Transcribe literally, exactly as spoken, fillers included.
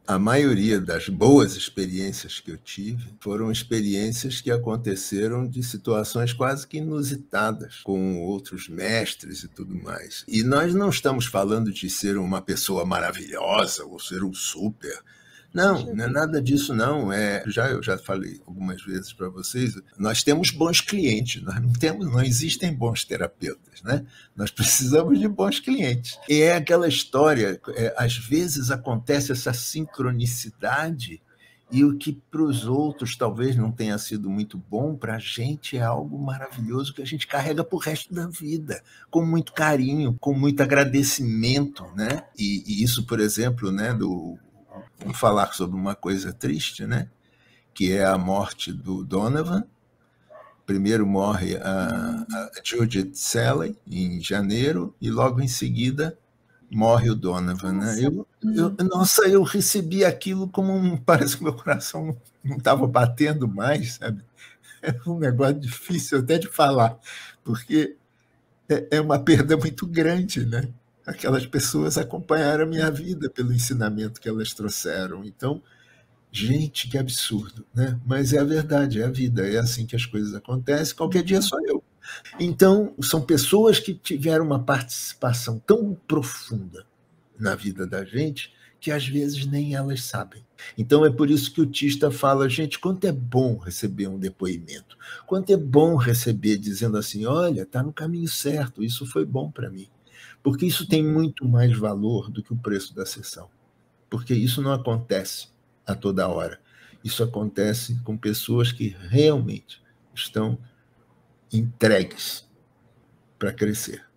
A maioria das boas experiências que eu tive foram experiências que aconteceram de situações quase que inusitadas, com outros mestres e tudo mais. E nós não estamos falando de ser uma pessoa maravilhosa ou ser um super. Não, Puxa não é vida. nada disso, não. É, já, eu já falei algumas vezes para vocês, nós temos bons clientes, nós não temos, não existem bons terapeutas, né? Nós precisamos de bons clientes. E é aquela história, é, às vezes acontece essa sincronicidade e o que para os outros talvez não tenha sido muito bom, para a gente é algo maravilhoso que a gente carrega para o resto da vida, com muito carinho, com muito agradecimento, né? E, e isso, por exemplo, né, do vamos falar sobre uma coisa triste, né? Que é a morte do Donovan. Primeiro morre a, Hum, a Judith Salley, em janeiro, e logo em seguida morre o Donovan. Né? nossa. Eu, eu, Hum. nossa, eu recebi aquilo como um. Parece que meu coração não estava batendo mais, sabe? É um negócio difícil até de falar, porque é, é uma perda muito grande, né? Aquelas pessoas acompanharam a minha vida pelo ensinamento que elas trouxeram. Então, gente, que absurdo, né? Mas é a verdade, é a vida, é assim que as coisas acontecem. Qualquer dia Uhum. sou eu. Então, são pessoas que tiveram uma participação tão profunda na vida da gente que às vezes nem elas sabem. Então é por isso que o Tista fala, gente, quanto é bom receber um depoimento, quanto é bom receber dizendo assim, olha, está no caminho certo, isso foi bom para mim. Porque isso tem muito mais valor do que o preço da sessão. Porque isso não acontece a toda hora. Isso acontece com pessoas que realmente estão entregues para crescer.